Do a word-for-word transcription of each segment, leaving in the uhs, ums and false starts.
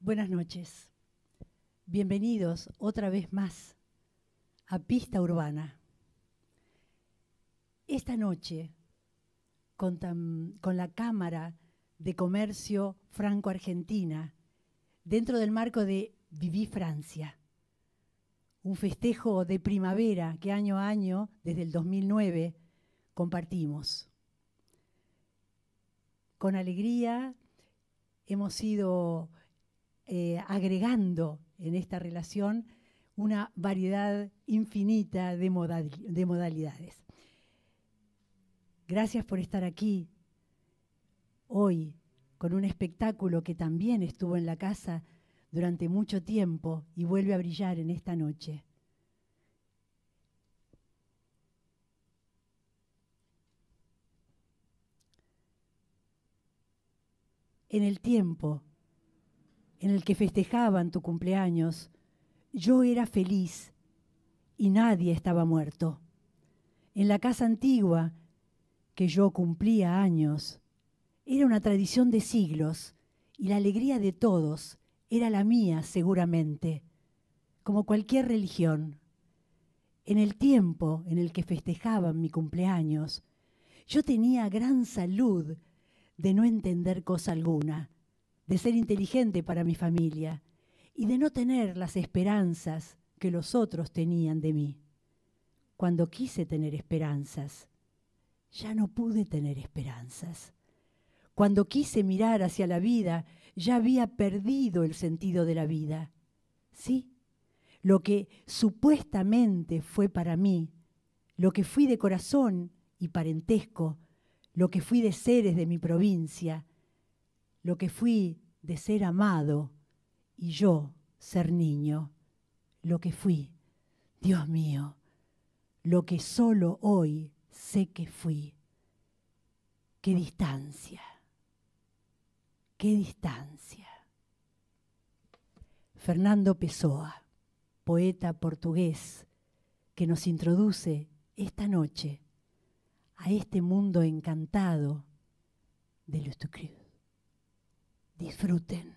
Buenas noches. Bienvenidos otra vez más a Pista Urbana. Esta noche, con, tam, con la Cámara de Comercio Franco-Argentina, dentro del marco de Viví Francia, un festejo de primavera que año a año, desde el dos mil nueve, compartimos. Con alegría hemos ido eh, agregando en esta relación una variedad infinita de, modal, de modalidades. Gracias por estar aquí hoy con un espectáculo que también estuvo en la casa durante mucho tiempo y vuelve a brillar en esta noche. En el tiempo en el que festejaban tu cumpleaños, yo era feliz y nadie estaba muerto. En la casa antigua, que yo cumplía años, era una tradición de siglos y la alegría de todos era la mía seguramente, como cualquier religión. En el tiempo en el que festejaban mi cumpleaños, yo tenía gran salud de no entender cosa alguna, de ser inteligente para mi familia y de no tener las esperanzas que los otros tenían de mí. Cuando quise tener esperanzas, ya no pude tener esperanzas. Cuando quise mirar hacia la vida, ya había perdido el sentido de la vida. Sí, lo que supuestamente fue para mí, lo que fui de corazón y parentesco, lo que fui de seres de mi provincia, lo que fui de ser amado y yo ser niño, lo que fui, Dios mío, lo que solo hoy sé que fui. ¡Qué distancia! ¡Qué distancia! Fernando Pessoa, poeta portugués, que nos introduce esta noche a este mundo encantado de Lustre Cruz. Disfruten.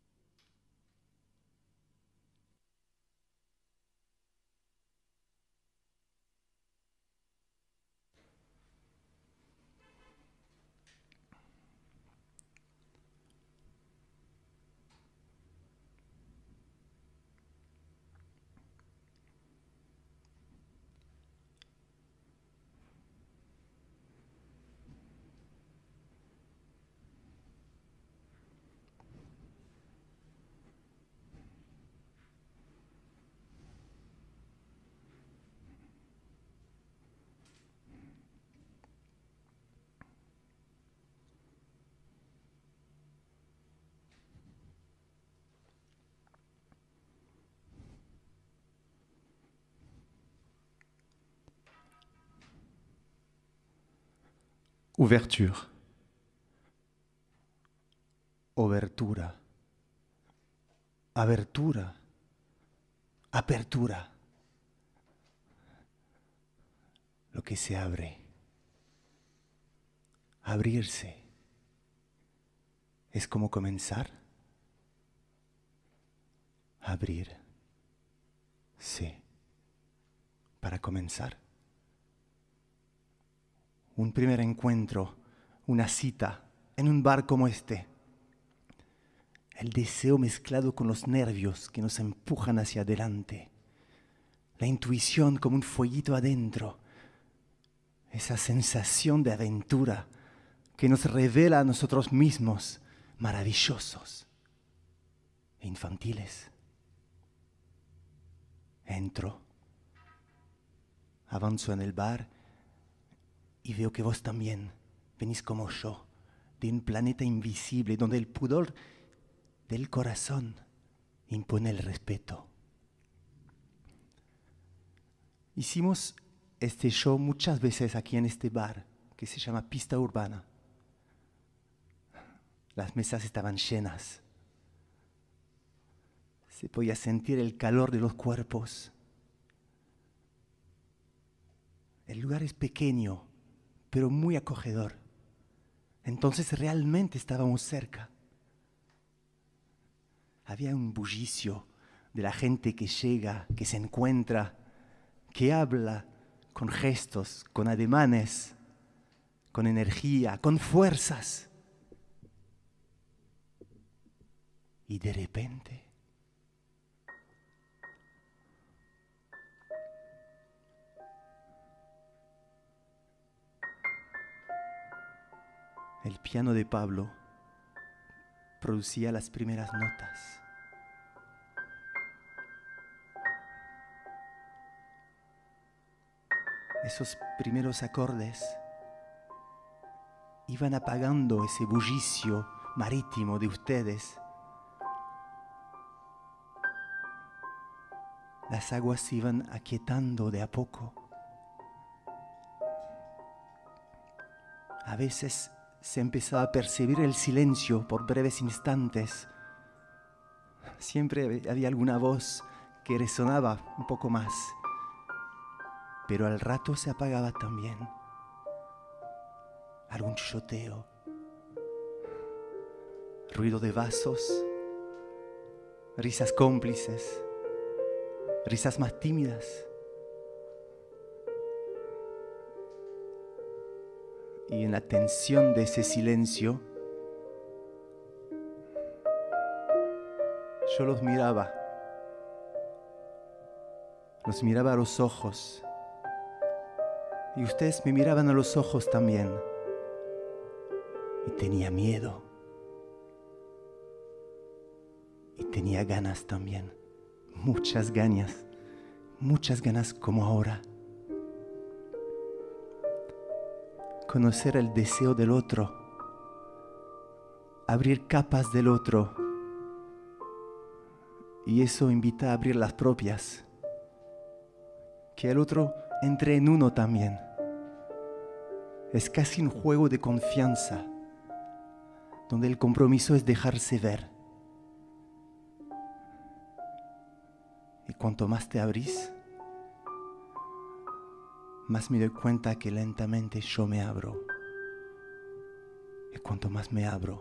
Ouverture. Obertura. Abertura. Apertura. Lo que se abre. Abrirse. ¿Es como comenzar? Abrir. Sí. Para comenzar. Un primer encuentro, una cita en un bar como este. El deseo mezclado con los nervios que nos empujan hacia adelante. La intuición como un fueguito adentro. Esa sensación de aventura que nos revela a nosotros mismos maravillosos e infantiles. Entro, avanzo en el bar y veo que vos también venís como yo, de un planeta invisible donde el pudor del corazón impone el respeto. Hicimos este show muchas veces aquí en este bar que se llama Pista Urbana. Las mesas estaban llenas. Se podía sentir el calor de los cuerpos. El lugar es pequeño, pero muy acogedor. Entonces realmente estábamos cerca. había un bullicio de la gente que llega, que se encuentra, que habla con gestos, con ademanes, con energía, con fuerzas. Y de repente, el piano de Pablo producía las primeras notas. Esos primeros acordes iban apagando ese bullicio marítimo de ustedes. Las aguas se iban aquietando de a poco. A veces se empezaba a percibir el silencio por breves instantes. Siempre había alguna voz que resonaba un poco más, pero al rato se apagaba también. Algún chuchoteo, ruido de vasos, risas cómplices, risas más tímidas. Y en la tensión de ese silencio, yo los miraba, los miraba a los ojos, y ustedes me miraban a los ojos también, y tenía miedo, y tenía ganas también, muchas ganas, muchas ganas como ahora. Conocer el deseo del otro, abrir capas del otro, y eso invita a abrir las propias, que el otro entre en uno también. Es casi un juego de confianza, donde el compromiso es dejarse ver. Y cuanto más te abrís, más me doy cuenta que lentamente yo me abro. Y cuanto más me abro,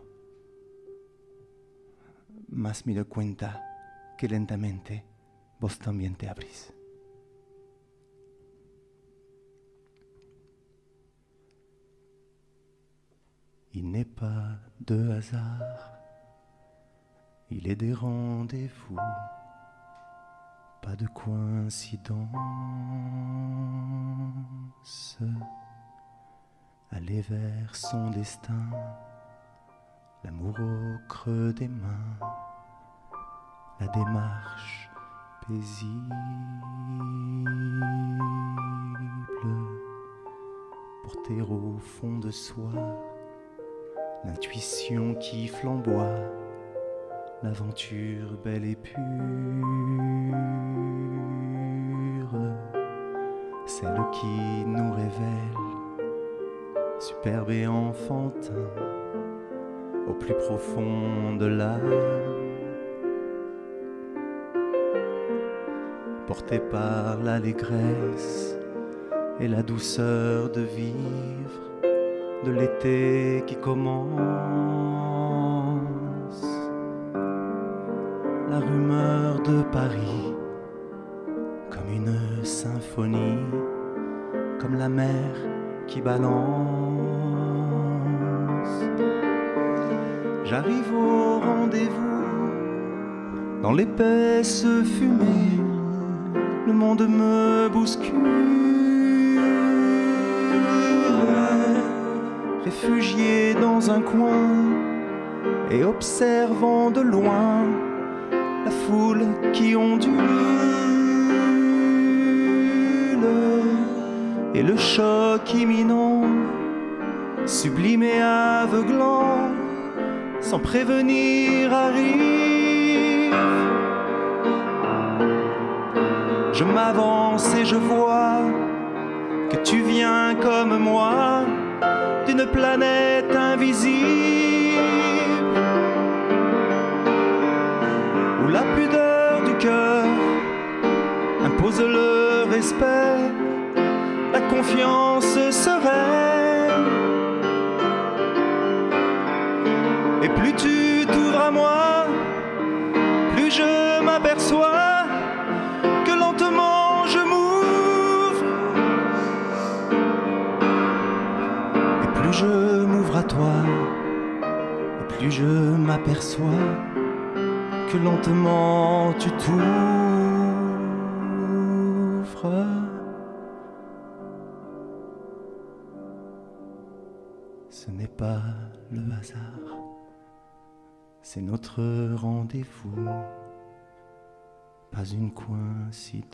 más me doy cuenta que lentamente vos también te abrís. Il n'est pas de hasard, il est des rendez-vous. Pas de coïncidence, aller vers son destin, l'amour au creux des mains, la démarche paisible, porter au fond de soi, l'intuition qui flamboie, l'aventure belle et pure, celle qui nous révèle, superbe et enfantin, au plus profond de l'âme, porté par l'allégresse et la douceur de vivre, de l'été qui commence. La rumeur de Paris, comme une symphonie, comme la mer qui balance. J'arrive au rendez-vous, dans l'épaisse fumée, le monde me bouscule. Réfugié dans un coin et observant de loin la foule qui ondule et le choc imminent, sublime et aveuglant, sans prévenir arrive. Je m'avance et je vois que tu viens comme moi d'une planète invisible, où la pudeur du cœur impose le respect, la confiance sereine. Et plus tu t'ouvres à moi, plus je m'aperçois que lentement tu t'ouvres. Ce n'est pas le hasard, c'est notre rendez-vous, pas une coïncidence.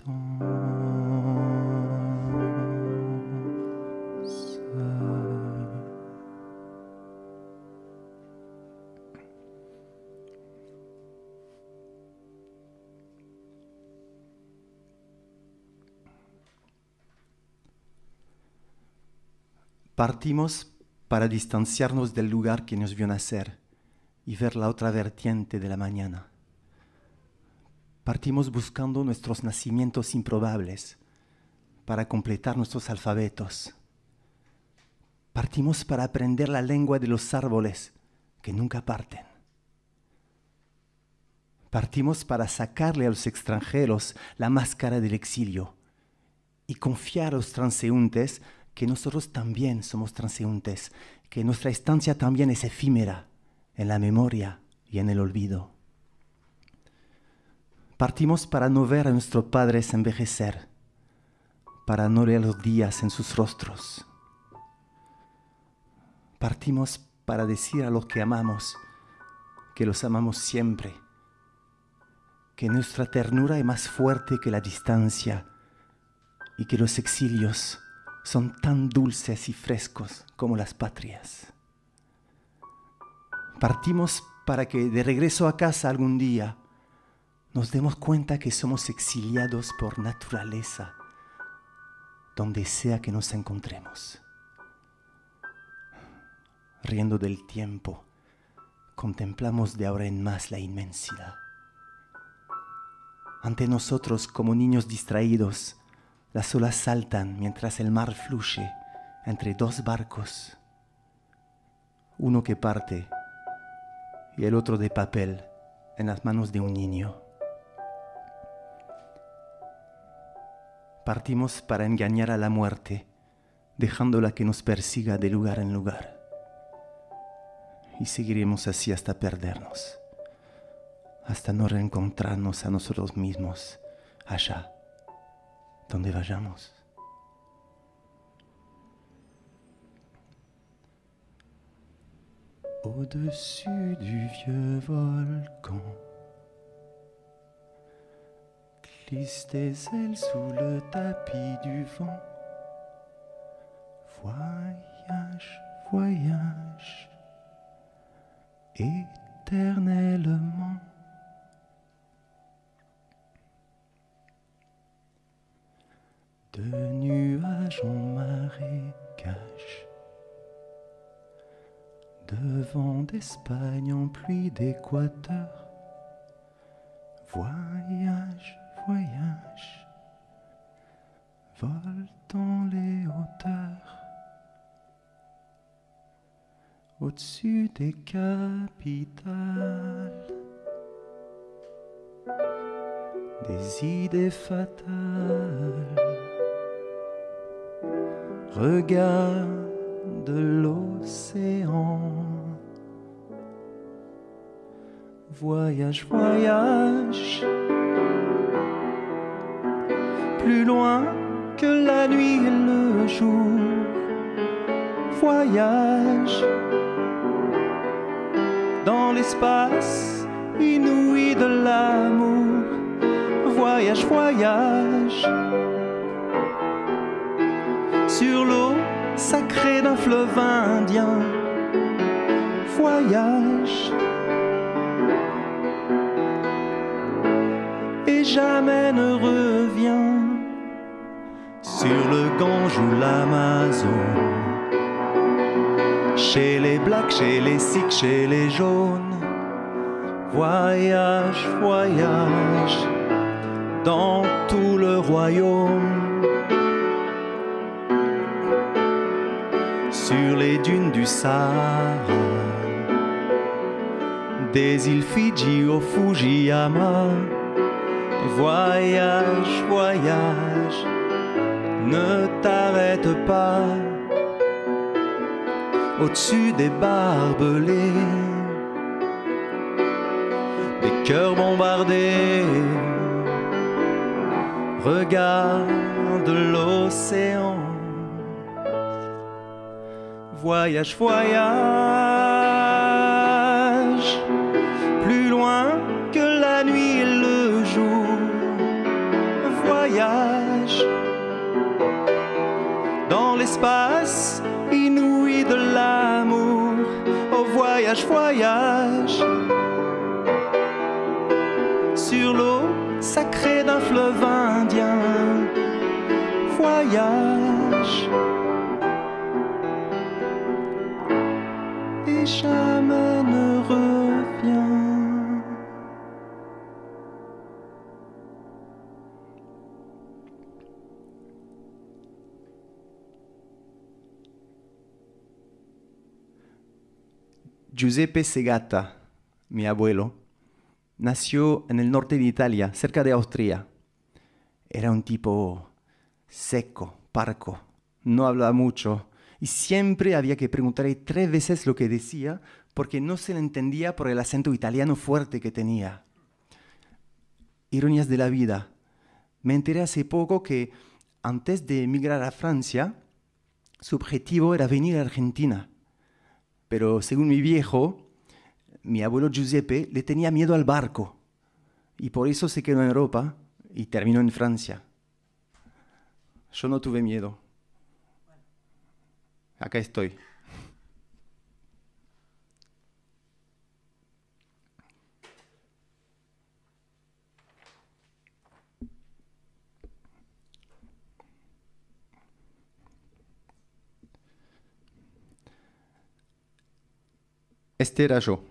Partimos para distanciarnos del lugar que nos vio nacer y ver la otra vertiente de la mañana. Partimos buscando nuestros nacimientos improbables para completar nuestros alfabetos. Partimos para aprender la lengua de los árboles que nunca parten. Partimos para sacarle a los extranjeros la máscara del exilio y confiar a los transeúntes que nosotros también somos transeúntes, que nuestra estancia también es efímera en la memoria y en el olvido. Partimos para no ver a nuestros padres envejecer, para no leer los días en sus rostros. Partimos para decir a los que amamos que los amamos siempre, que nuestra ternura es más fuerte que la distancia y que los exilios son tan dulces y frescos como las patrias. Partimos para que de regreso a casa algún día nos demos cuenta que somos exiliados por naturaleza, donde sea que nos encontremos. Riendo del tiempo, contemplamos de ahora en más la inmensidad. Ante nosotros, como niños distraídos, las olas saltan mientras el mar fluye entre dos barcos, uno que parte y el otro de papel en las manos de un niño. Partimos para engañar a la muerte, dejándola que nos persiga de lugar en lugar. Y seguiremos así hasta perdernos, hasta no reencontrarnos a nosotros mismos allá donde vayamos. Au-dessus du vieux volcan glissent des ailes sous le tapis du vent. Voyage, voyage, éternellement. De nuages en marécage, de vent d'Espagne en pluie d'Équateur. Voyage, voyage, vole dans les hauteurs, au-dessus des capitales, des idées fatales. Regarde l'océan, voyage, voyage, plus loin que la nuit et le jour. Voyage dans l'espace inouï de l'amour. Voyage, voyage sur l'eau sacrée d'un fleuve indien. Voyage et jamais ne reviens sur le Gange ou l'Amazone, chez les blacks, chez les sikhs, chez les jaunes. Voyage, voyage dans tout le royaume, sur les dunes du Sahara, des îles Fidji au Fujiyama. Voyage, voyage, ne t'arrête pas, au-dessus des barbelés, des cœurs bombardés. Regarde l'océan. Voyage, voyage, plus loin que la nuit et le jour. Voyage dans l'espace inouï de l'amour. Oh voyage, voyage sur l'eau sacrée d'un fleuve indien. Voyage et jamais ne reviens. Giuseppe Segata, mi abuelo, nació en el norte de Italia, cerca de Austria. Era un tipo seco, parco, no hablaba mucho y siempre había que preguntarle tres veces lo que decía porque no se le entendía por el acento italiano fuerte que tenía. Ironías de la vida. Me enteré hace poco que antes de emigrar a Francia, su objetivo era venir a Argentina. Pero según mi viejo, mi abuelo Giuseppe le tenía miedo al barco y por eso se quedó en Europa y terminó en Francia. Yo no tuve miedo. Acá estoy. Este era yo.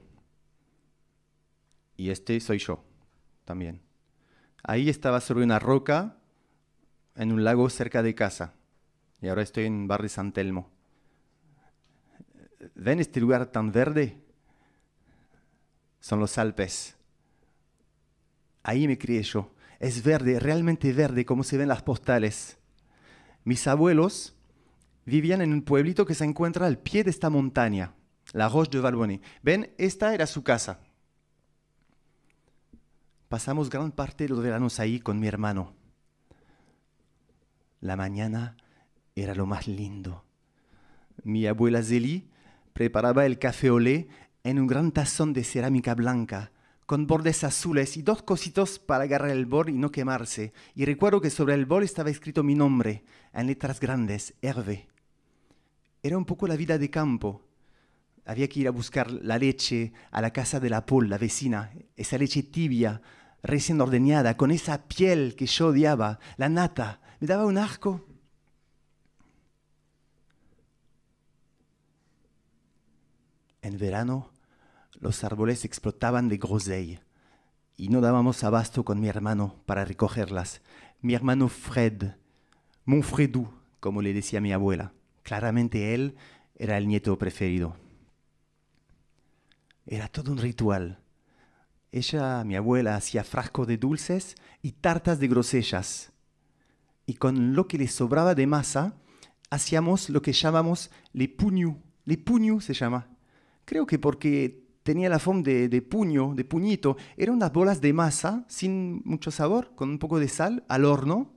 Y este soy yo también. Ahí estaba sobre una roca en un lago cerca de casa. Y ahora estoy en Barrio San Telmo. ¿Ven este lugar tan verde? Son los Alpes. Ahí me crié yo. Es verde, realmente verde, como se ven las postales. Mis abuelos vivían en un pueblito que se encuentra al pie de esta montaña, la Roche de Valbonne. ¿Ven? Esta era su casa. Pasamos gran parte de los veranos ahí con mi hermano. La mañana era lo más lindo. Mi abuela Zélie preparaba el café olé en un gran tazón de cerámica blanca, con bordes azules y dos cositos para agarrar el bol y no quemarse. Y recuerdo que sobre el bol estaba escrito mi nombre, en letras grandes, Hervé. Era un poco la vida de campo. Había que ir a buscar la leche a la casa de la Paul, la vecina, esa leche tibia, recién ordeñada, con esa piel que yo odiaba, la nata. Me daba un asco. En verano, los árboles explotaban de groseille y no dábamos abasto con mi hermano para recogerlas. Mi hermano Fred, mon Fredou, como le decía mi abuela. Claramente él era el nieto preferido. Era todo un ritual. Ella, mi abuela, hacía frascos de dulces y tartas de grosellas. Y con lo que le sobraba de masa, hacíamos lo que llamamos les pugnous. Les pugnous se llama. Creo que porque tenía la forma de, de puño, de puñito. Eran unas bolas de masa sin mucho sabor, con un poco de sal, al horno.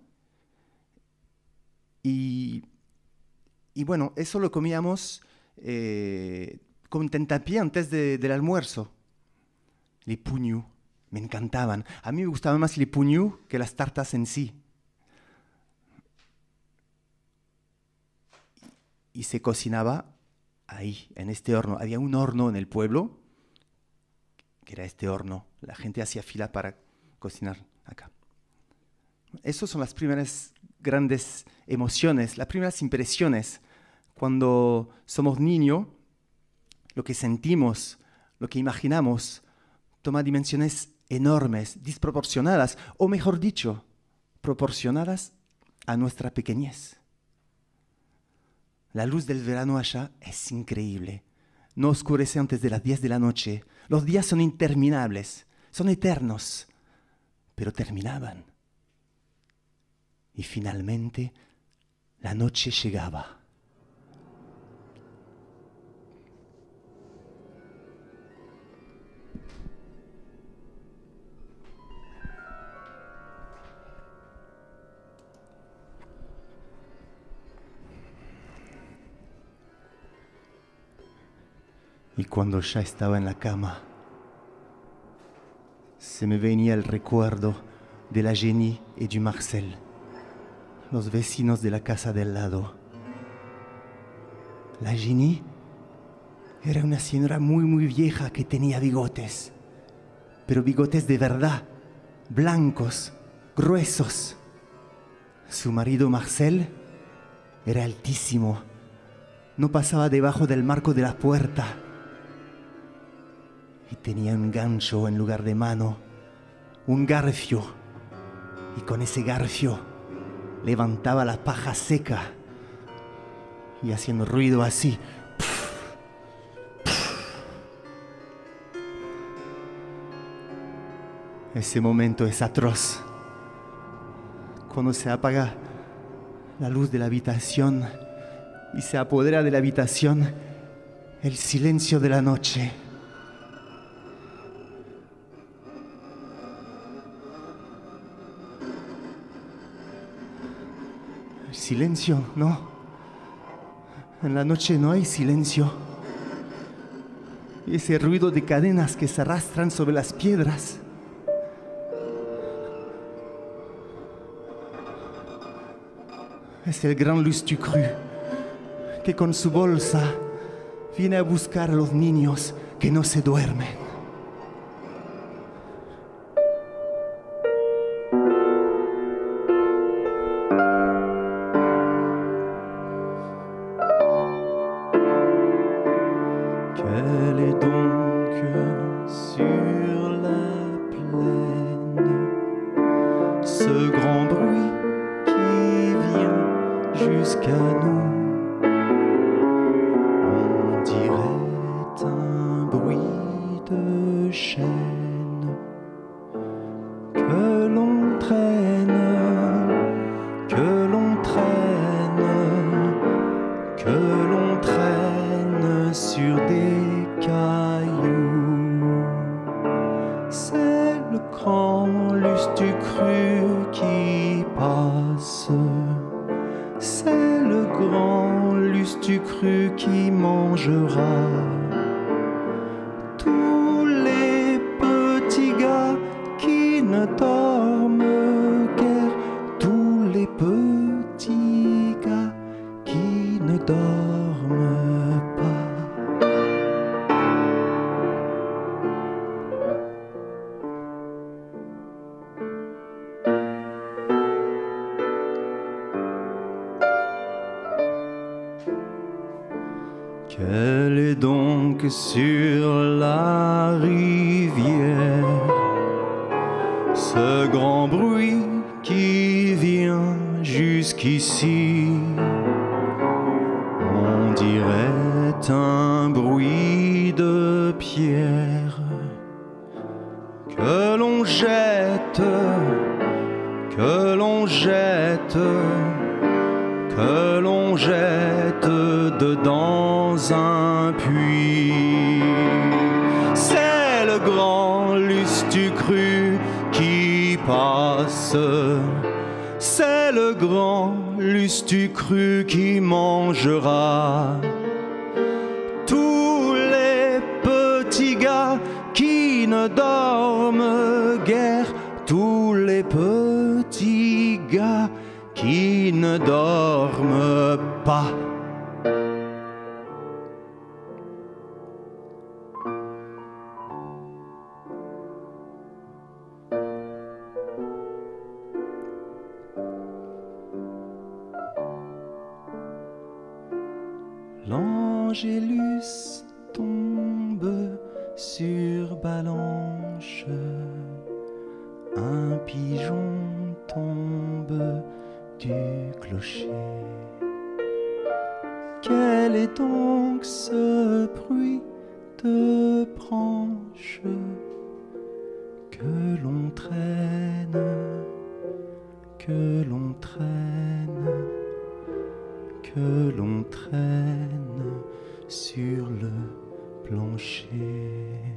Y, y bueno, eso lo comíamos eh, con tentempié antes de, del almuerzo. Les pugnous, me encantaban. A mí me gustaban más les pugnous que las tartas en sí. Y se cocinaba ahí, en este horno. Había un horno en el pueblo, que era este horno. La gente hacía fila para cocinar acá. Esas son las primeras grandes emociones, las primeras impresiones. Cuando somos niños, lo que sentimos, lo que imaginamos, toma dimensiones enormes, desproporcionadas, o mejor dicho, proporcionadas a nuestra pequeñez. La luz del verano allá es increíble. No oscurece antes de las diez de la noche. Los días son interminables, son eternos, pero terminaban. Y finalmente la noche llegaba. Y cuando ya estaba en la cama, se me venía el recuerdo de la Jenny y du Marcel, los vecinos de la casa del lado. La Jenny era una señora muy muy vieja que tenía bigotes, pero bigotes de verdad, blancos, gruesos. Su marido Marcel era altísimo, no pasaba debajo del marco de la puerta y tenía un gancho en lugar de mano, un garfio, y con ese garfio levantaba la paja seca y haciendo ruido así. Ese momento es atroz. Cuando se apaga la luz de la habitación y se apodera de la habitación el silencio de la noche. El silencio, no. En la noche no hay silencio. Y ese ruido de cadenas que se arrastran sobre las piedras. Es el gran Lustucru que con su bolsa viene a buscar a los niños que no se duermen. Quel est donc sur la plaine ce grand bruit qui vient jusqu'à nous? On dirait un bruit de chaîne que l'on traîne, que l'on traîne, que l'on traîne sur des cailloux. C'est le grand Lustucru qui passe. C'est le grand Lustucru qui mangera tous les petits gars qui ne dorment guère, tous les petits gars qui ne dorment pas. Quel est donc sur la rivière ce grand bruit qui vient jusqu'ici? On dirait un bruit de pierre que l'on jette, que l'on jette, que l'on jette dedans un puits. C'est le grand Lustucru qui passe. C'est le grand Lustucru qui mangera tous les petits gars qui ne dorment guère, tous les petits gars qui ne dorment pas. L'Angélus tombe sur Balanche, un pigeon tombe du clocher. Quel est donc ce bruit de branches que l'on traîne, que l'on traîne, que l'on traîne sur le plancher?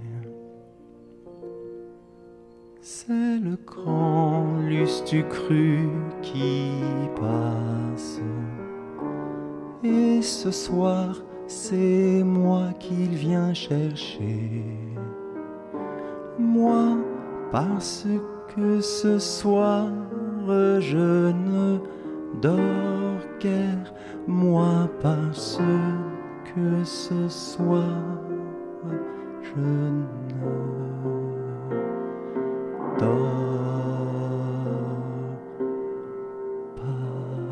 C'est le grand Lustucru qui passe. Et ce soir, c'est moi qu'il vient chercher. Moi, parce que ce soir je ne dors guère. Moi, parce que ce soir je ne dors pas.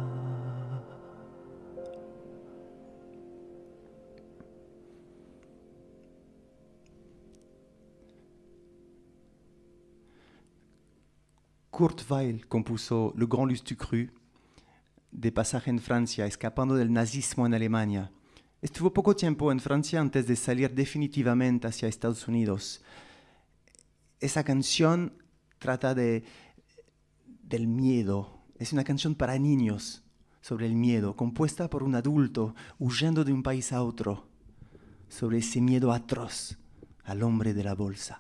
Kurt Weill compuso Le Grand Lustre Cru, de pasaje en Francia, escapando del nazismo en Alemania. Estuvo poco tiempo en Francia antes de salir definitivamente hacia Estados Unidos. Esa canción trata de, del miedo. Es una canción para niños sobre el miedo, compuesta por un adulto huyendo de un país a otro, sobre ese miedo atroz al hombre de la bolsa.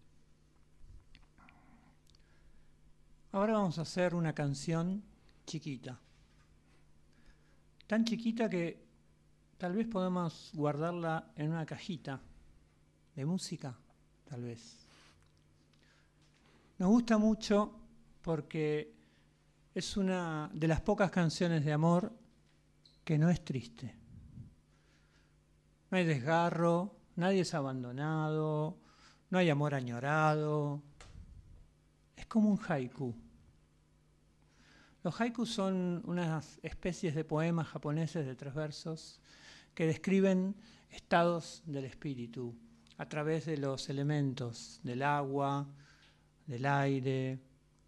Ahora vamos a hacer una canción chiquita. Tan chiquita que tal vez podemos guardarla en una cajita de música, tal vez. Nos gusta mucho porque es una de las pocas canciones de amor que no es triste. No hay desgarro, nadie es abandonado, no hay amor añorado. Es como un haiku. Los haikus son unas especies de poemas japoneses de tres versos que describen estados del espíritu a través de los elementos del agua, del aire,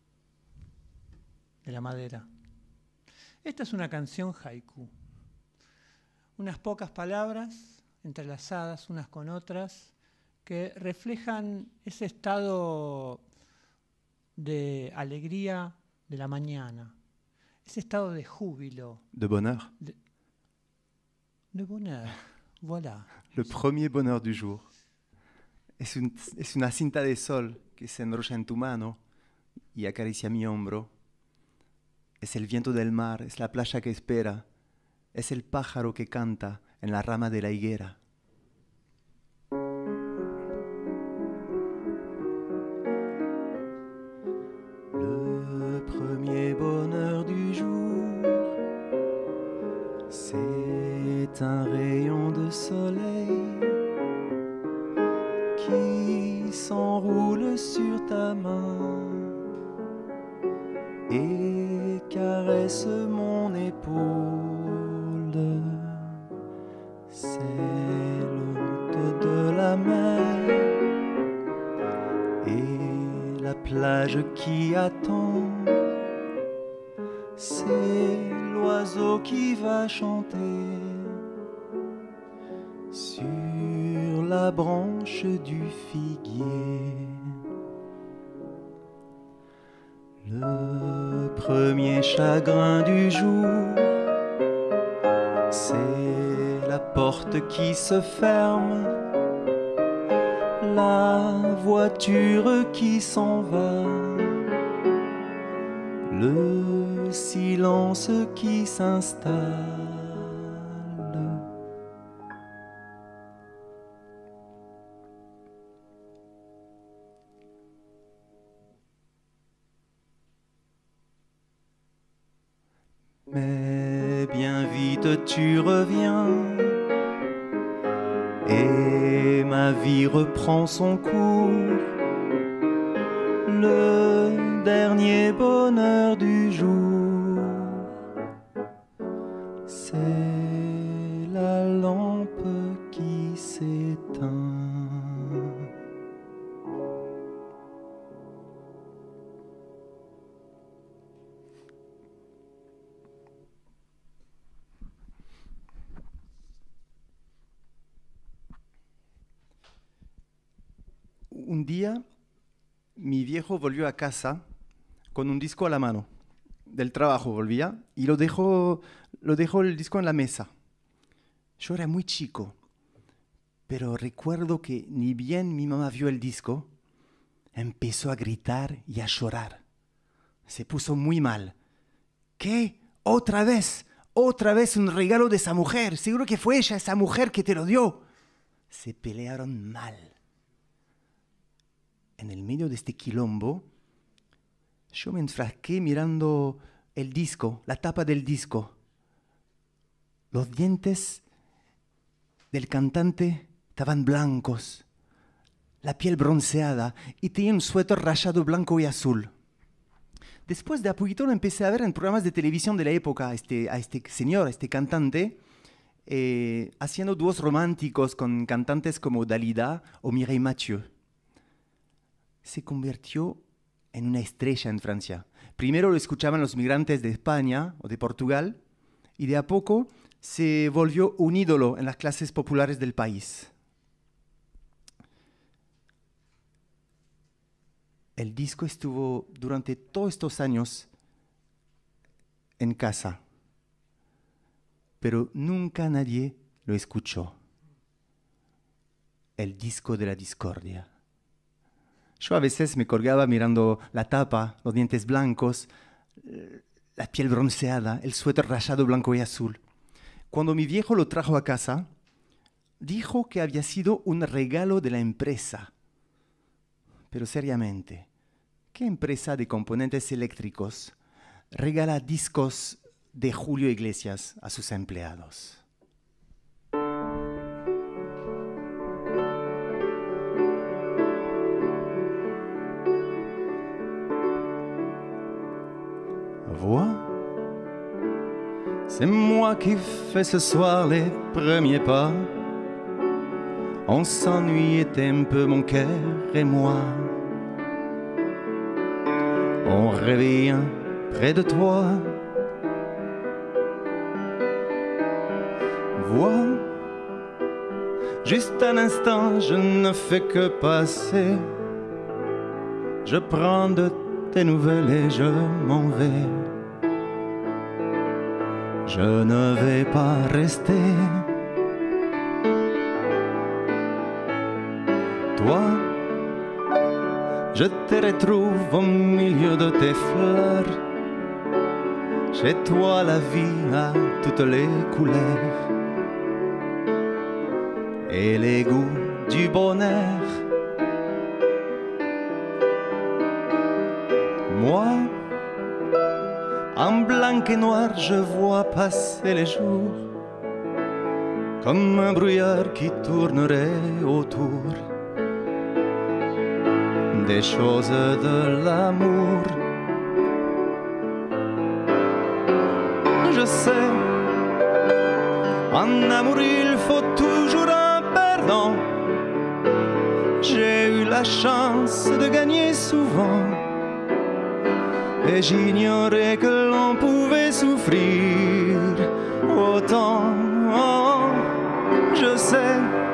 de la madera. Esta es una canción haiku. Unas pocas palabras entrelazadas unas con otras que reflejan ese estado de alegría de la mañana, ese estado de júbilo. De bonheur. De, de bonheur, voilà. Le premier bonheur du jour. Es, un, es una cinta de sol que se enrolla en tu mano y acaricia mi hombro. Es el viento del mar, es la playa que espera, es el pájaro que canta en la rama de la higuera. Le premier bonheur du jour, c'est un rayon de soleil qui s'enroule sur ta main et caresse mon épaule. C'est l'hôte de la mer et la plage qui attend. C'est l'oiseau qui va chanter sur la branche du figuier. Le premier chagrin du jour, c'est la porte qui se ferme, la voiture qui s'en va, le silence qui s'installe. Mais bien vite tu reviens et ma vie reprend son cours. Le dernier bonheur du jour, c'est la lampe qui s'éteint. Un día, mi viejo volvió a casa con un disco a la mano. Del trabajo volvía y lo dejó, lo dejó el disco en la mesa. Yo era muy chico, pero recuerdo que ni bien mi mamá vio el disco, empezó a gritar y a llorar. Se puso muy mal. ¿Qué? ¿Otra vez? Otra vez un regalo de esa mujer. Seguro que fue ella, esa mujer que te lo dio. Se pelearon mal. En el medio de este quilombo, yo me enfrasqué mirando el disco, la tapa del disco. Los dientes del cantante estaban blancos, la piel bronceada y tenía un suéter rayado blanco y azul. Después de a poquito lo empecé a ver en programas de televisión de la época, a este, a este señor, a este cantante, eh, haciendo dúos románticos con cantantes como Dalida o Mireille Mathieu. Se convirtió en una estrella en Francia. Primero lo escuchaban los migrantes de España o de Portugal y de a poco se volvió un ídolo en las clases populares del país. El disco estuvo durante todos estos años en casa, pero nunca nadie lo escuchó. El disco de la discordia. Yo a veces me colgaba mirando la tapa, los dientes blancos, la piel bronceada, el suéter rayado blanco y azul. Cuando mi viejo lo trajo a casa, dijo que había sido un regalo de la empresa. Pero seriamente, ¿qué empresa de componentes eléctricos regala discos de Julio Iglesias a sus empleados? Vois, c'est moi qui fais ce soir les premiers pas. On s'ennuyait un peu mon cœur et moi. On revient près de toi. Vois, juste un instant, je ne fais que passer. Je prends de tes nouvelles et je m'en vais. Je ne vais pas rester. Toi, je te retrouve au milieu de tes fleurs. Chez toi la vie a toutes les couleurs et les goûts du bonheur. Moi, en blanc et noir, je vois passer les jours comme un brouillard qui tournerait autour des choses de l'amour. Je sais, en amour il faut toujours un perdant. J'ai eu la chance de gagner souvent et j'ignorais que l'on pouvait souffrir autant. Je sais,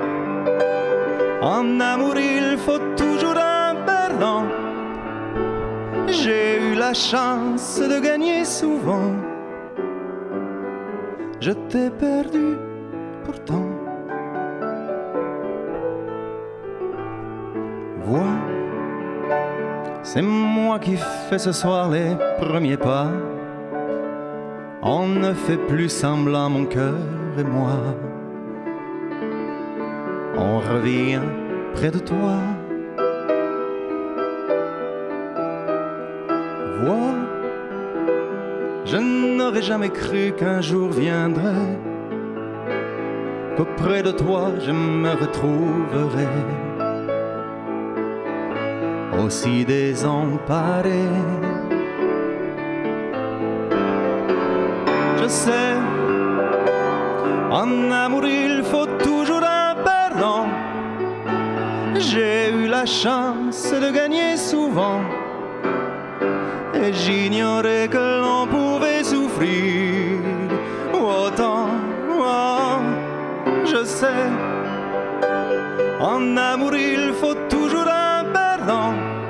en amour il faut toujours un perdant. J'ai eu la chance de gagner souvent. Je t'ai perdu pourtant. Vois, c'est moi qui fais ce soir les premiers pas. On ne fait plus semblant mon cœur et moi. On revient près de toi. Vois, je n'aurais jamais cru qu'un jour viendrait, qu'auprès de toi je me retrouverais aussi désemparé. Je sais, en amour il faut toujours un perdant. J'ai eu la chance de gagner souvent et j'ignorais que l'on pouvait souffrir autant. Oh, je sais, en amour il faut toujours un perdant.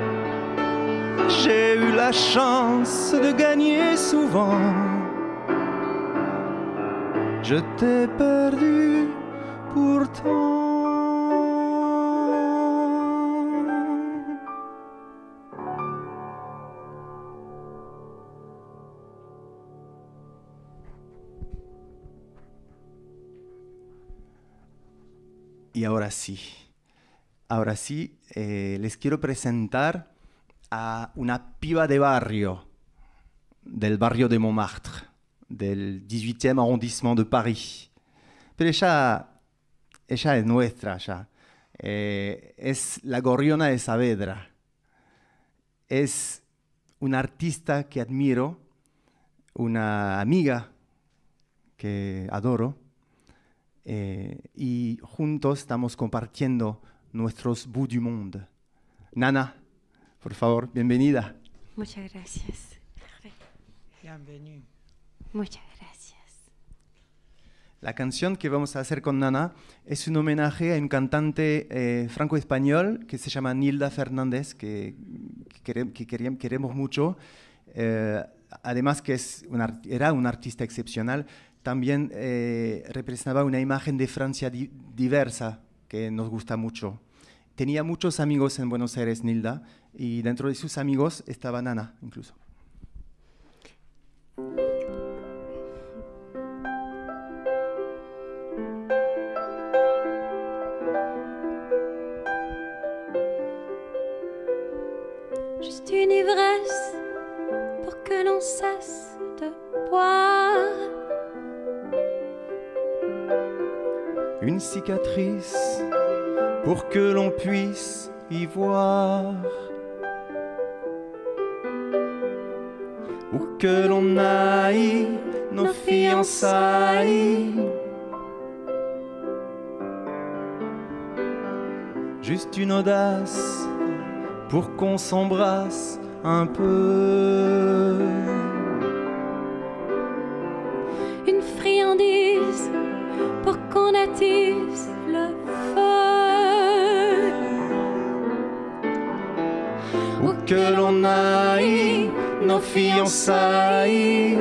J'ai eu la chance de gagner souvent. Je t'ai perdu pourtant. Y ahora sí, ahora sí, eh, les quiero presentar a una piba de barrio, del barrio de Montmartre, del dix-huitième arrondissement de París. Pero ella, ella es nuestra ya. Eh, es la Gorriona de Saavedra. Es una artista que admiro, una amiga que adoro, eh, y juntos estamos compartiendo nuestros bouts du monde. Nana, por favor, bienvenida. Muchas gracias. Bienvenue. Muchas gracias. La canción que vamos a hacer con Nana es un homenaje a un cantante eh, franco-español que se llama Nilda Fernández, que, que, quere, que queremos, queremos mucho. Eh, además que es un art, era un artista excepcional, también eh, representaba una imagen de Francia di, diversa que nos gusta mucho. Tenía muchos amigos en Buenos Aires, Nilda, y dentro de sus amigos estaba Nana incluso. Juste une ivresse pour que l'on cesse de boire. Une cicatrice pour que l'on puisse y voir. Où que l'on aille nos fiançailles. Juste une audace pour qu'on s'embrasse un peu. Une friandise pour qu'on attise le feu. Où que l'on aille nos fiançailles.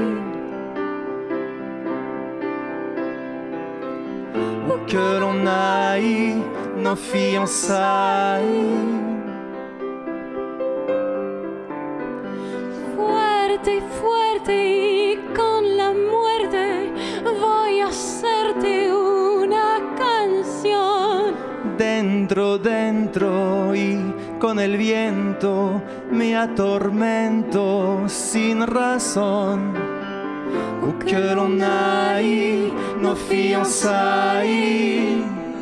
Où que l'on aille nos fiançailles. Fuerte, fuerte, y con la muerte voy a hacerte una canción. Dentro, dentro y con el viento me atormento sin razón. Où que l'on aille nos fiançailles.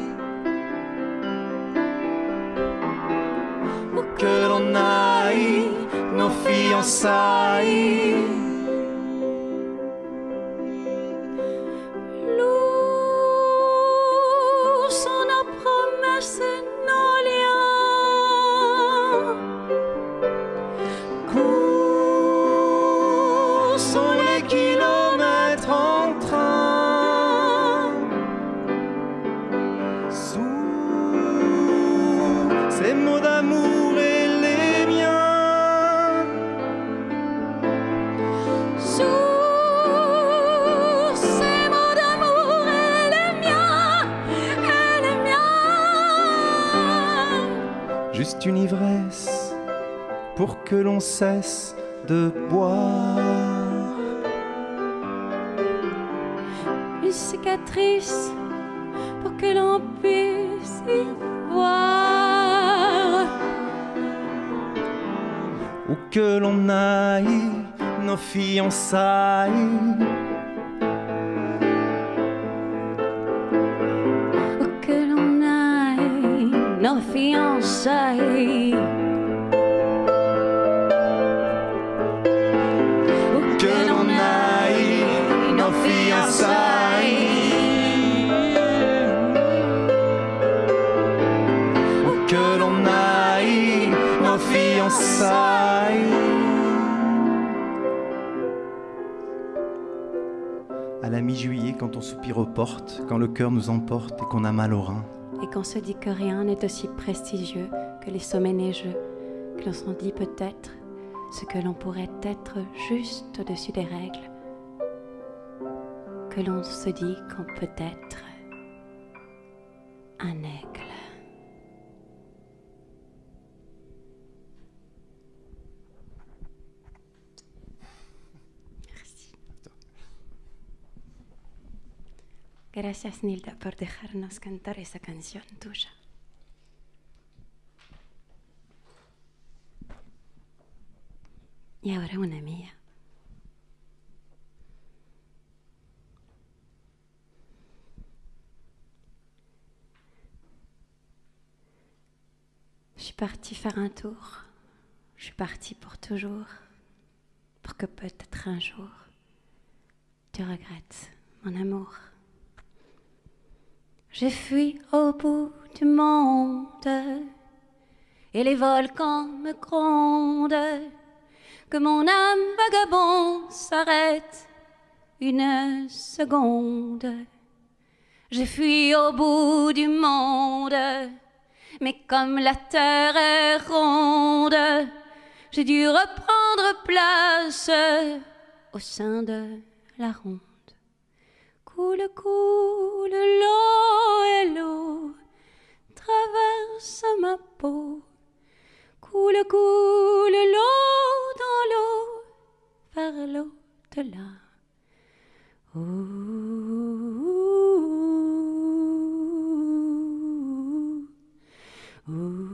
Où que l'on aille nos fiançailles. Lourds sont nos promesses, nos liens. Courts sont les kilomètres en train. Sous ces mots d'amour et les miens. Sous ces mots d'amour et les miens, et les miens. Juste une ivresse pour que l'on cesse de boire. Une cicatrice pour que l'on puisse y voir. Où que l'on aille nos fiançailles. Où que l'on aille nos fiançailles. Où que l'on aille nos fiançailles. Où que l'on aille nos fiançailles. À la mi-juillet, quand on soupire aux portes, quand le cœur nous emporte et qu'on a mal aux reins. Et qu'on se dit que rien n'est aussi prestigieux que les sommets neigeux, que l'on s'en dit peut-être ce que l'on pourrait être juste au-dessus des règles, que l'on se dit qu'on peut être un aigle. Gracias, Nilda, por dejarnos cantar esa canción tuya. Y ahora una mía. Je suis partie faire un tour. Je suis partie pour toujours. Pour que peut-être un jour, tu regrettes mon amour. J'ai fui au bout du monde et les volcans me grondent. Que mon âme vagabonde s'arrête une seconde. J'ai fui au bout du monde, mais comme la terre est ronde, j'ai dû reprendre place au sein de la ronde. Coule, coule, l'eau et l'eau traverse ma peau. Coule, coule, l'eau dans l'eau vers l'au-delà. Oh, oh,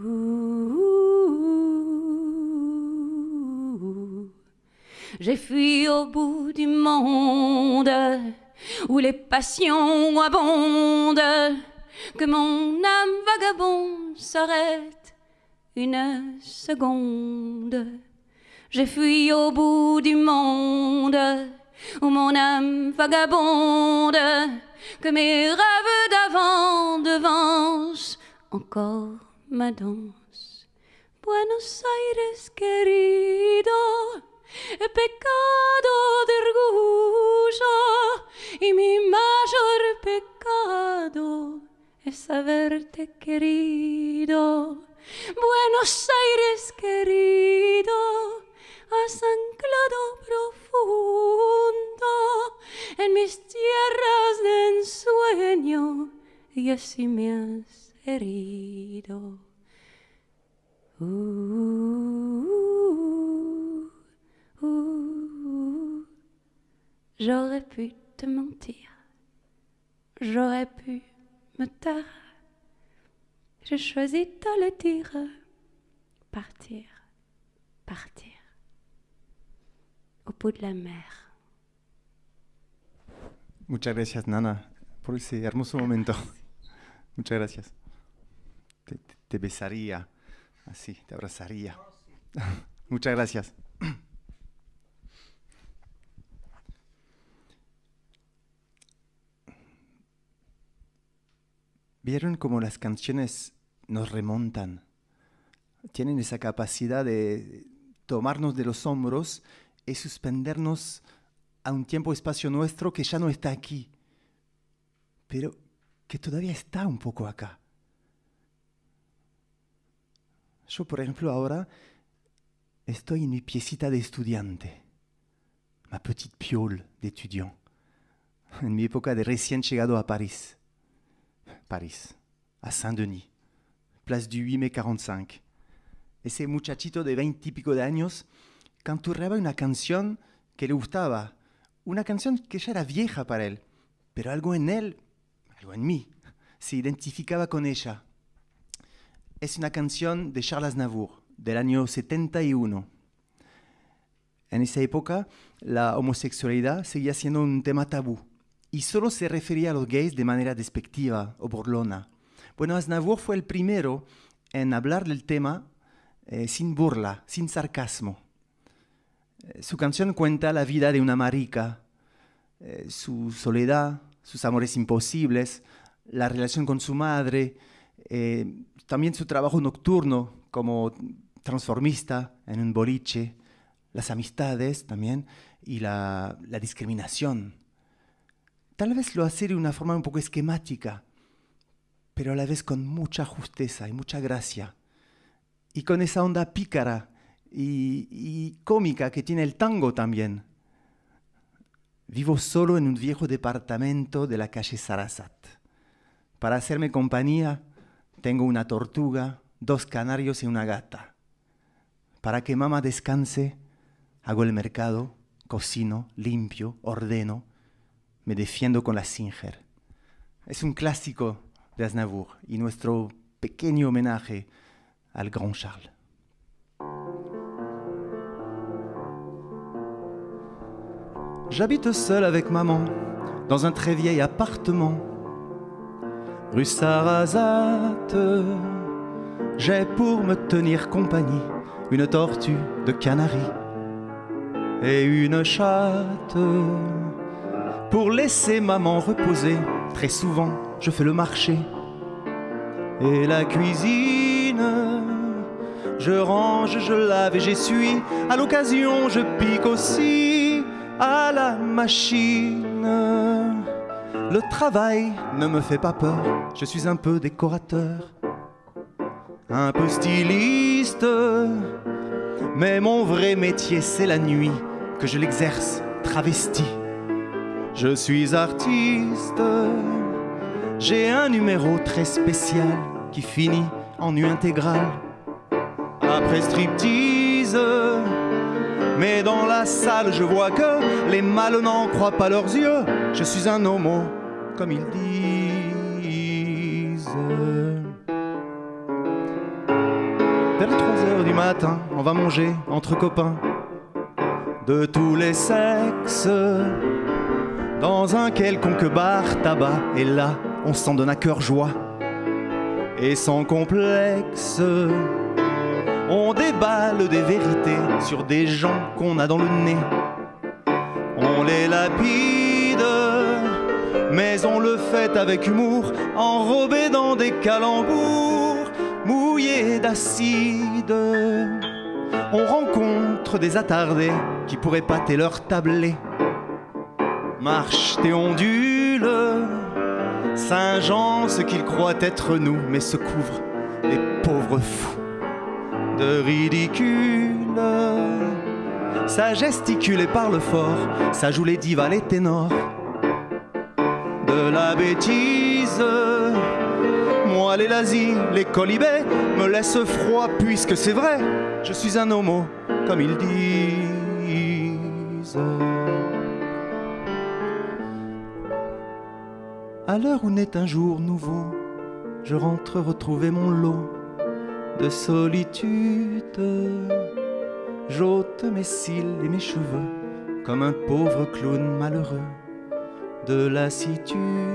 oh. J'ai fui au bout du monde où les passions abondent, que mon âme vagabonde s'arrête une seconde. J'ai fui au bout du monde où mon âme vagabonde, que mes rêves d'avant devancent encore ma danse. Buenos Aires querido, he pecado de orgullo y mi mayor pecado es haberte querido. Buenos Aires querido, has anclado profundo en mis tierras de ensueño y así me has herido. Uh, uh, uh. J'aurais pu te mentir, j'aurais pu me taire. Je choisis de le dire, partir, partir, au bout de la mer. Muchas gracias, Nana, por ese hermoso momento. Muchas gracias. Te, te, te besaría, así, te abrazaría. Muchas gracias. ¿Vieron cómo las canciones nos remontan? Tienen esa capacidad de tomarnos de los hombros y suspendernos a un tiempo-espacio nuestro que ya no está aquí, pero que todavía está un poco acá. Yo, por ejemplo, ahora estoy en mi piecita de estudiante, ma petite piole d'étudiant, en mi época de recién llegado a París. París, a Saint-Denis, place du huit mai quarante-cinq. Ese muchachito de veinte y pico de años canturreaba una canción que le gustaba, una canción que ya era vieja para él, pero algo en él, algo en mí, se identificaba con ella. Es una canción de Charles Aznavour, del año setenta y uno. En esa época, la homosexualidad seguía siendo un tema tabú y solo se refería a los gays de manera despectiva o burlona. Bueno, Aznavour fue el primero en hablar del tema eh, sin burla, sin sarcasmo. Eh, su canción cuenta la vida de una marica, eh, su soledad, sus amores imposibles, la relación con su madre, eh, también su trabajo nocturno como transformista en un boliche, las amistades también y la, la discriminación. Tal vez lo hace de una forma un poco esquemática, pero a la vez con mucha justeza y mucha gracia. Y con esa onda pícara y, y cómica que tiene el tango también. Vivo solo en un viejo departamento de la calle Sarasat. Para hacerme compañía, tengo una tortuga, dos canarios y una gata. Para que mamá descanse, hago el mercado, cocino, limpio, ordeno, me defiendo con la Singer. es un clásico de Aznavour y nuestro pequeño homenaje al Grand Charles. J'habite seul avec maman dans un très vieil appartement. Rue Sarrazate, j'ai pour me tenir compagnie une tortue de Canaries et une chatte. Pour laisser maman reposer, très souvent je fais le marché et la cuisine. Je range, je lave et j'essuie. À l'occasion, je pique aussi à la machine. Le travail ne me fait pas peur. Je suis un peu décorateur, un peu styliste. Mais mon vrai métier, c'est la nuit que je l'exerce travesti. Je suis artiste. J'ai un numéro très spécial qui finit en nu intégral. Après striptease, mais dans la salle je vois que les mâles n'en croient pas leurs yeux. Je suis un homo, comme ils disent. Vers trois heures du matin, on va manger entre copains de tous les sexes dans un quelconque bar tabac. Et là, on s'en donne à cœur joie et sans complexe. On déballe des vérités sur des gens qu'on a dans le nez. On les lapide, mais on le fait avec humour, enrobé dans des calembours, mouillés d'acide. On rencontre des attardés qui pourraient pâter leur tablé. Marche et ondule, Saint-Jean, ce qu'il croit être nous, mais se couvre, les pauvres fous, de ridicule. Ça gesticule et parle fort, ça joue les divas, les ténors. De la bêtise, moi les lazis, les colibets me laissent froid puisque c'est vrai, je suis un homo, comme ils disent. À l'heure où naît un jour nouveau, je rentre retrouver mon lot de solitude. J'ôte mes cils et mes cheveux comme un pauvre clown malheureux de lassitude.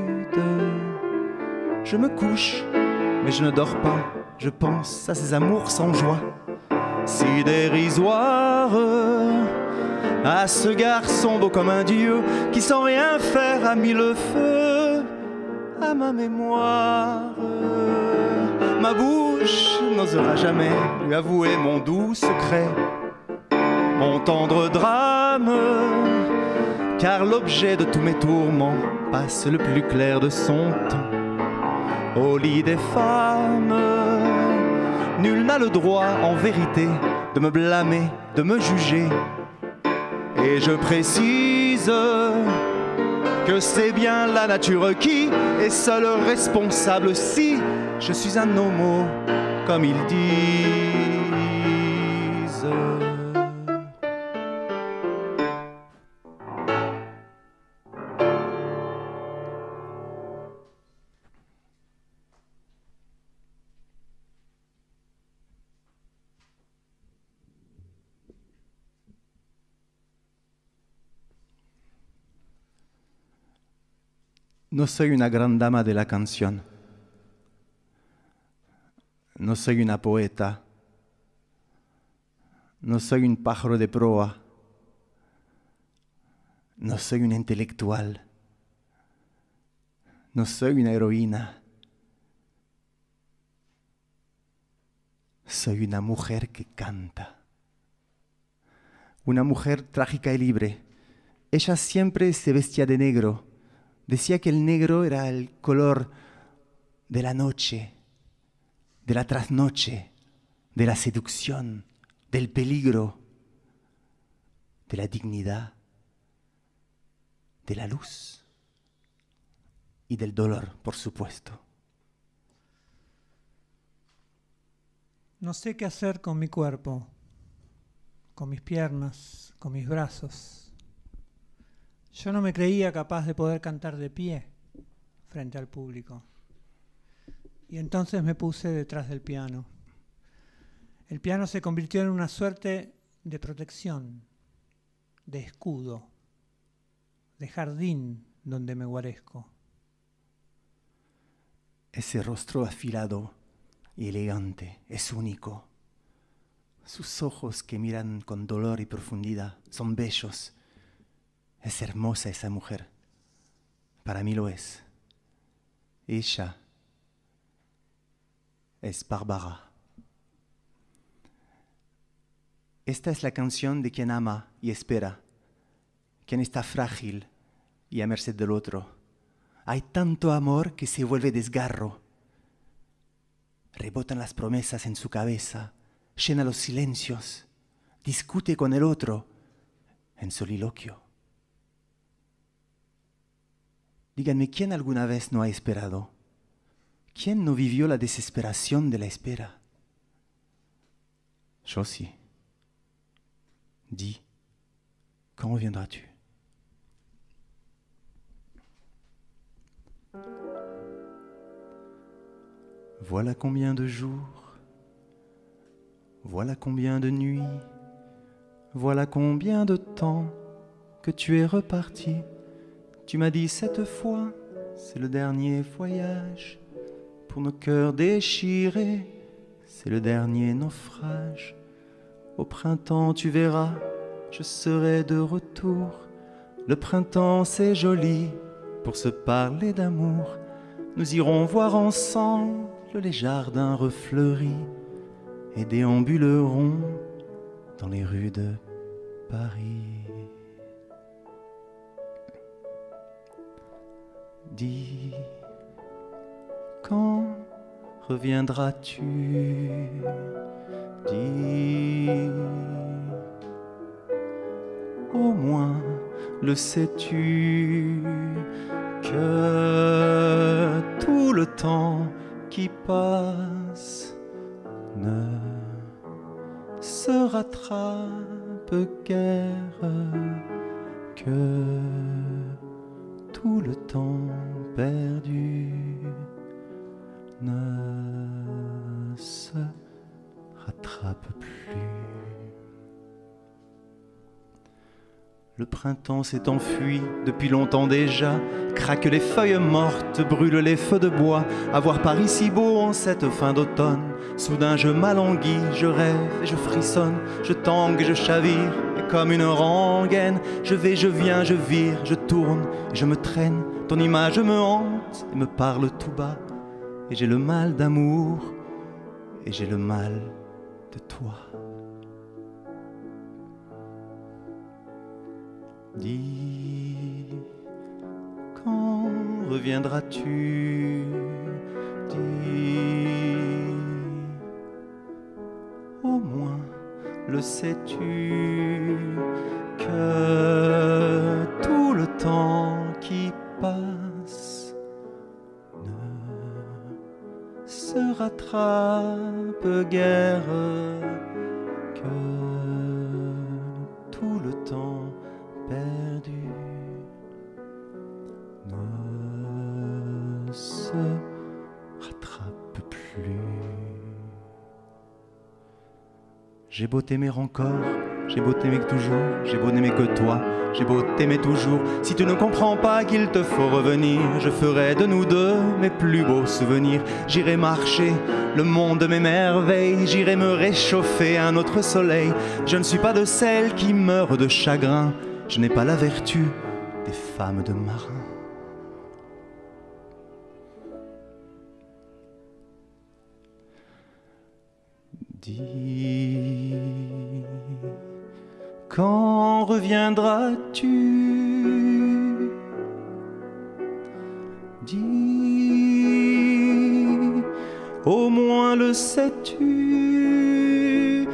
Je me couche, mais je ne dors pas. Je pense à ces amours sans joie, si dérisoires, à ce garçon beau comme un dieu qui sans rien faire a mis le feu à ma mémoire. Ma bouche n'osera jamais lui avouer mon doux secret, mon tendre drame, car l'objet de tous mes tourments passe le plus clair de son temps au lit des femmes. Nul n'a le droit en vérité de me blâmer, de me juger, et je précise que c'est bien la nature qui est seule responsable si je suis un homo, comme ils disent. No soy una gran dama de la canción. No soy una poeta. No soy un pájaro de proa. No soy una intelectual. No soy una heroína. Soy una mujer que canta. Una mujer trágica y libre. Ella siempre se vestía de negro. Decía que el negro era el color de la noche, de la trasnoche, de la seducción, del peligro, de la dignidad, de la luz y del dolor, por supuesto. No sé qué hacer con mi cuerpo, con mis piernas, con mis brazos. Yo no me creía capaz de poder cantar de pie, frente al público. Y entonces me puse detrás del piano. El piano se convirtió en una suerte de protección, de escudo, de jardín donde me guarezco. Ese rostro afilado y elegante es único. Sus ojos que miran con dolor y profundidad son bellos. Es hermosa esa mujer. Para mí lo es. Ella es Bárbara. Esta es la canción de quien ama y espera, quien está frágil y a merced del otro. Hay tanto amor que se vuelve desgarro. Rebotan las promesas en su cabeza, llena los silencios, discute con el otro en soliloquio. Díganme, ¿quién alguna vez no ha esperado? ¿Quién no vivió la desesperación de la espera? Yo sí. Dis, quand reviendras-tu? Voilà combien de jours, voilà combien de nuits, voilà combien de temps que tu es reparti. Tu m'as dit cette fois, c'est le dernier voyage. Pour nos cœurs déchirés, c'est le dernier naufrage. Au printemps, tu verras, je serai de retour. Le printemps, c'est joli pour se parler d'amour. Nous irons voir ensemble les jardins refleuris et déambulerons dans les rues de Paris. Dis, quand reviendras-tu? Dis, au moins le sais-tu que tout le temps qui passe ne se rattrape guère, que tout le temps perdu ne se rattrape plus. Le printemps s'est enfui depuis longtemps déjà. Craquent les feuilles mortes, brûlent les feux de bois. À voir Paris si beau en cette fin d'automne. Soudain je m'alanguis, je rêve et je frissonne. Je tangue et je chavire, et comme une rengaine. Je vais, je viens, je vire, je tourne et je me traîne. Ton image me hante et me parle tout bas. Et j'ai le mal d'amour et j'ai le mal de toi. Dis, quand reviendras-tu? Dis, au moins le sais-tu que tout le temps qui passe ne se rattrape guère, que tout le temps perdu ne se rattrape plus. J'ai beau t'aimer encore, j'ai beau t'aimer que toujours, j'ai beau n'aimer que toi, j'ai beau t'aimer toujours. Si tu ne comprends pas qu'il te faut revenir, je ferai de nous deux mes plus beaux souvenirs. J'irai marcher le monde de mes merveilles, j'irai me réchauffer à un autre soleil. Je ne suis pas de celles qui meurent de chagrin, je n'ai pas la vertu des femmes de marins. Dis, quand reviendras-tu? Dis, au moins le sais-tu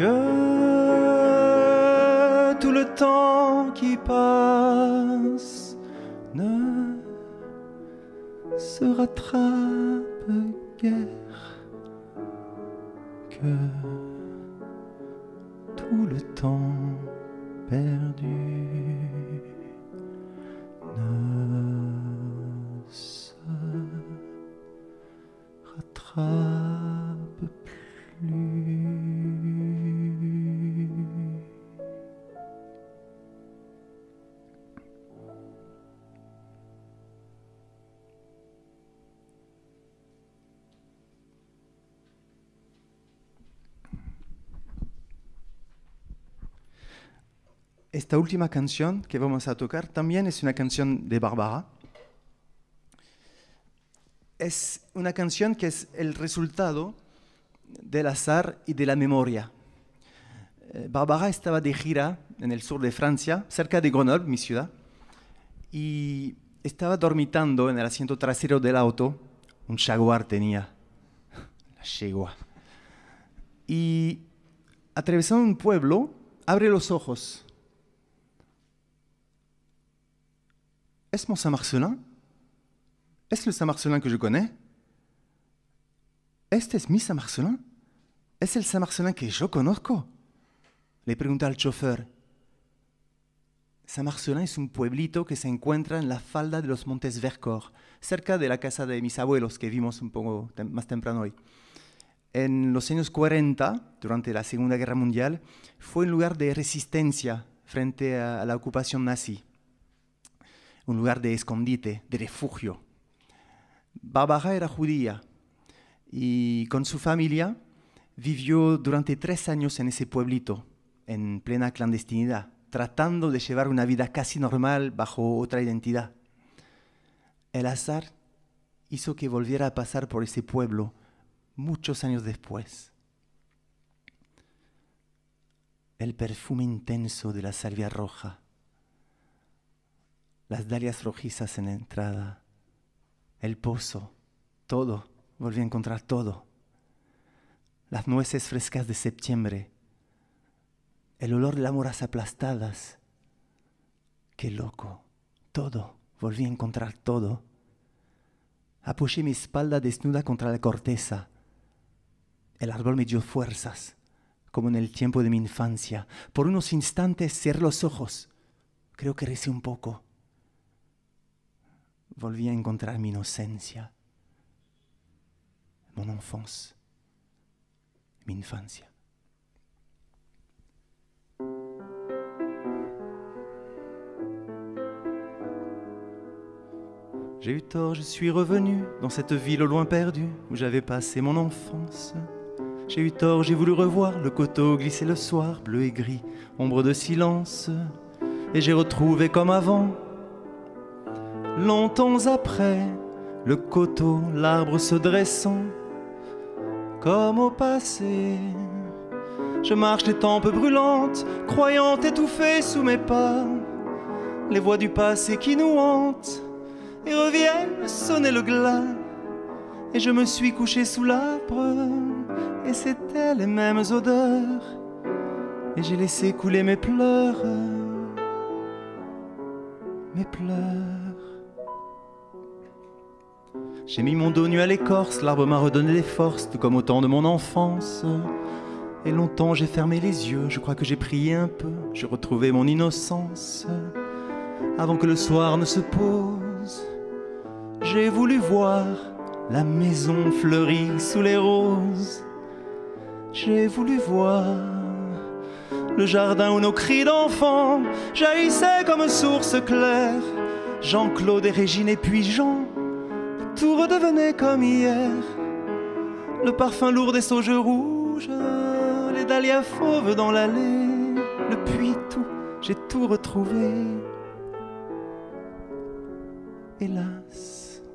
que tout le temps qui passe ne se rattrape guère, que tout le temps perdu ne se frappe plus. Esta última canción que vamos a tocar también es una canción de Barbara. Es una canción que es el resultado del azar y de la memoria. Eh, Barbara estaba de gira en el sur de Francia, cerca de Grenoble, mi ciudad, y estaba dormitando en el asiento trasero del auto. Un Jaguar tenía, la yegua. Y atravesando un pueblo, abre los ojos. ¿Es mon Saint-Marcelin? ¿Es el Saint-Marcelin que je connais? ¿Este es mi Saint-Marcelin? ¿Es el Saint-Marcelin que yo conozco? Le pregunta al chofer. Saint-Marcelin es un pueblito que se encuentra en la falda de los Montes Vercors, cerca de la casa de mis abuelos, que vimos un poco tem- más temprano hoy. En los años cuarenta, durante la Segunda Guerra Mundial, fue un lugar de resistencia frente a la ocupación nazi. Un lugar de escondite, de refugio. Barbara era judía y con su familia vivió durante tres años en ese pueblito, en plena clandestinidad, tratando de llevar una vida casi normal bajo otra identidad. El azar hizo que volviera a pasar por ese pueblo muchos años después. El perfume intenso de la salvia roja, las dalias rojizas en la entrada, el pozo, todo, volví a encontrar todo. Las nueces frescas de septiembre, el olor de las moras aplastadas. Qué loco, todo, volví a encontrar todo. Apoyé mi espalda desnuda contra la corteza. El árbol me dio fuerzas, como en el tiempo de mi infancia. Por unos instantes cerré los ojos. Creo que recé un poco. Volví a encontrar mi inocencia, mon enfance, mi infancia. J'ai eu tort, je suis revenu dans cette ville au loin perdue où j'avais passé mon enfance. J'ai eu tort, j'ai voulu revoir le coteau glisser le soir, bleu et gris, ombre de silence. Et j'ai retrouvé comme avant. Longtemps après, le coteau, l'arbre se dressant, comme au passé. Je marche les tempes brûlantes, croyant étouffées sous mes pas, les voix du passé qui nous hantent et reviennent sonner le glas. Et je me suis couché sous l'arbre, et c'était les mêmes odeurs, et j'ai laissé couler mes pleurs, mes pleurs. J'ai mis mon dos nu à l'écorce, l'arbre m'a redonné des forces, tout comme au temps de mon enfance. Et longtemps j'ai fermé les yeux, je crois que j'ai prié un peu, j'ai retrouvé mon innocence. Avant que le soir ne se pose, j'ai voulu voir la maison fleurie sous les roses. J'ai voulu voir le jardin où nos cris d'enfants jaillissaient comme source claire. Jean-Claude et Régine et puis Jean, tout redevenait comme hier. Le parfum lourd des sauges rouges, les dahlias fauves dans l'allée. Le puits tout, j'ai tout retrouvé. Hélas,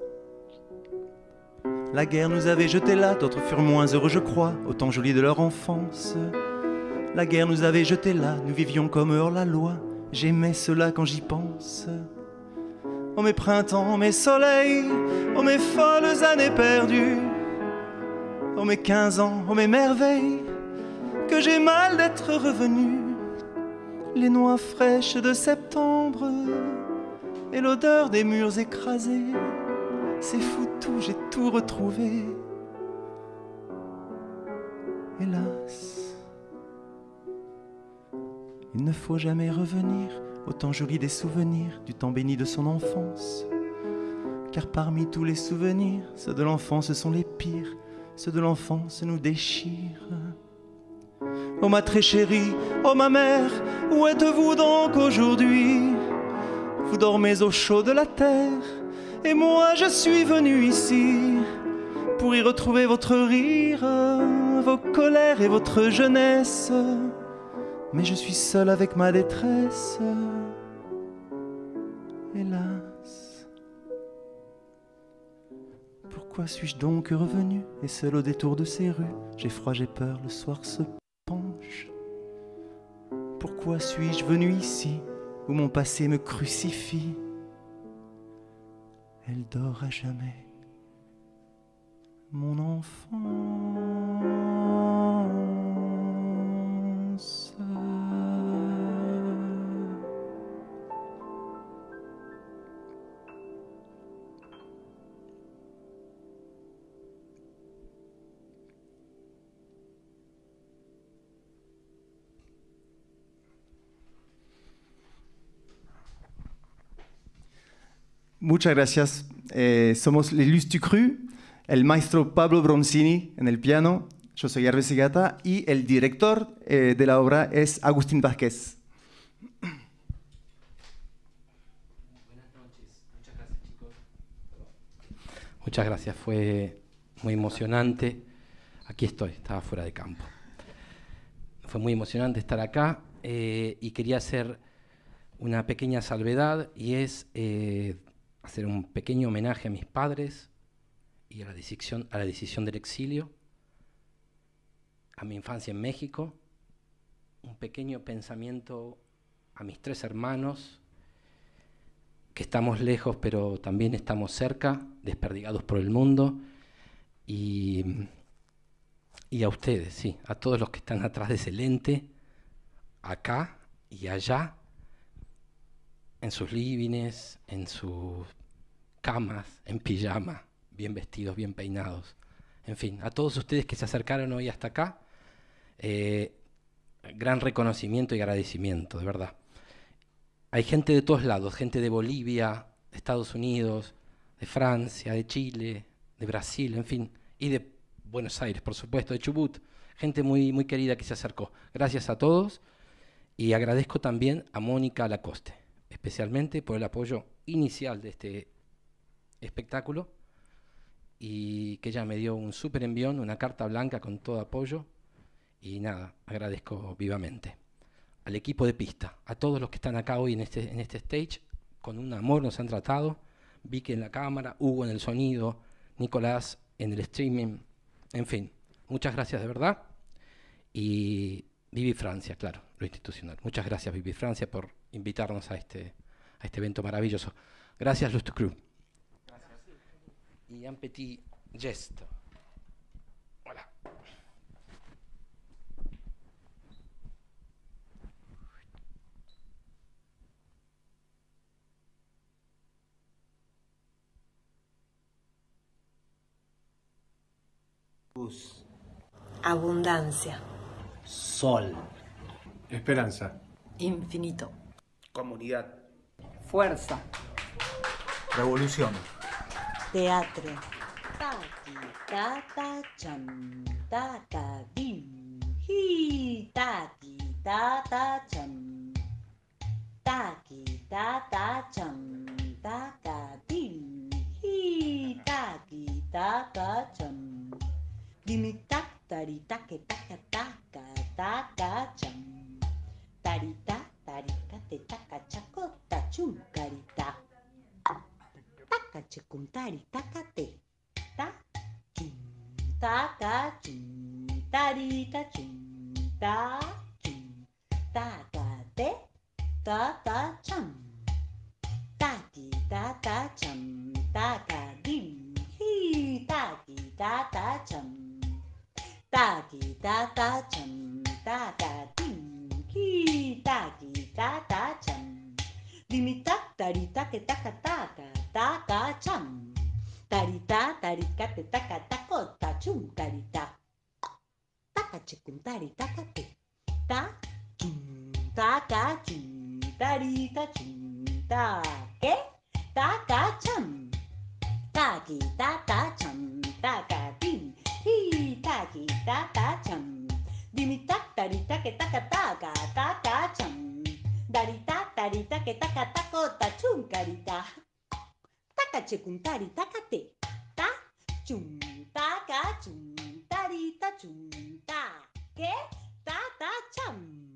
la guerre nous avait jetés là, d'autres furent moins heureux je crois, au temps joli de leur enfance. La guerre nous avait jetés là, nous vivions comme hors la loi. J'aimais cela quand j'y pense. Oh mes printemps, mes soleils, oh mes folles années perdues, oh mes quinze ans, oh mes merveilles, que j'ai mal d'être revenu. Les noix fraîches de septembre et l'odeur des murs écrasés, c'est fou tout, j'ai tout retrouvé. Hélas, il ne faut jamais revenir au temps joli des souvenirs, du temps béni de son enfance. Car parmi tous les souvenirs, ceux de l'enfance sont les pires. ceux de l'enfance nous déchirent. Oh ma très chérie, oh ma mère, où êtes-vous donc aujourd'hui? Vous dormez au chaud de la terre, et moi je suis venu ici pour y retrouver votre rire, vos colères et votre jeunesse. Mais je suis seul avec ma détresse, hélas. Pourquoi suis-je donc revenu, et seul au détour de ces rues? J'ai froid, j'ai peur, le soir se penche. Pourquoi suis-je venu ici, où mon passé me crucifie? Elle dort à jamais, mon enfance. Muchas gracias. Eh, somos Les Luz du Cru, el maestro Pablo Bronzini en el piano, yo soy Hervé Segata y el director eh, de la obra es Agustín Vázquez. Buenas noches, muchas gracias chicos. Muchas gracias, fue muy emocionante. Aquí estoy, estaba fuera de campo. Fue muy emocionante estar acá eh, y quería hacer una pequeña salvedad y es eh, hacer un pequeño homenaje a mis padres y a la decisión, a la decisión del exilio, a mi infancia en México, un pequeño pensamiento a mis tres hermanos, que estamos lejos pero también estamos cerca, desperdigados por el mundo, y, y a ustedes, sí, a todos los que están atrás de ese lente, acá y allá, en sus livings, en sus camas, en pijama, bien vestidos, bien peinados. En fin, a todos ustedes que se acercaron hoy hasta acá, eh, gran reconocimiento y agradecimiento, de verdad. Hay gente de todos lados, gente de Bolivia, de Estados Unidos, de Francia, de Chile, de Brasil, en fin, y de Buenos Aires, por supuesto, de Chubut. Gente muy, muy querida que se acercó. Gracias a todos y agradezco también a Mónica Lacoste, especialmente por el apoyo inicial de este espectáculo y que ella me dio un súper envión, una carta blanca con todo apoyo y nada, agradezco vivamente. Al equipo de pista, a todos los que están acá hoy en este, en este stage, con un amor nos han tratado, Vicky en la cámara, Hugo en el sonido, Nicolás en el streaming, en fin, muchas gracias de verdad y Vivi Francia, claro, lo institucional. Muchas gracias Vivi Francia por invitarnos a este, a este evento maravilloso. Gracias Luz du Cru. Gracias. Y un petit gesto. Voilà. Luz. Abundancia. Sol. Esperanza. Infinito. Comunidad. Fuerza. Revolución. Teatro. Taki, tata, cham, taka, dim. Hi, taki, tata, cham. Taki, tata, cham, taka, dim. Hi, taki, tata, cham. Dimi, tak, tari, take, taka, taka, taka, cham. Tarita, tarita, te taca, chaco, tachum, carita. Taca, checum, tari, taca, te. Ta, chum, taca, chum, tarita, chum, ta, chum. Taca, te, ta, ta, cham. Taki, ta, ta, cham, taca, dim. Hi, taki, ta, ta, cham. Taki, ta, ta, cham, taca, dim. Hi, taki, ta, ta, cham. Dimi, tak, tari, take, taca, taca, taca, cham. Tarita, tarika, te, taca, taco, tachum, carita. Taca, checum, tari, taca, te. Ta, chum, taca, chum, tarita, chum, ta, ¿qué? Taca, cham. Taki, ta, ta, cham, taca, tim. Hi, ta ta cham. Dimi ta tarita que taca taca ta ta cham. Darita tarita que taca taco ta chum carita. Taca checuntari tacate. Ta chum taca chum tarita chum ta. ¿Qué? Ta ta cham.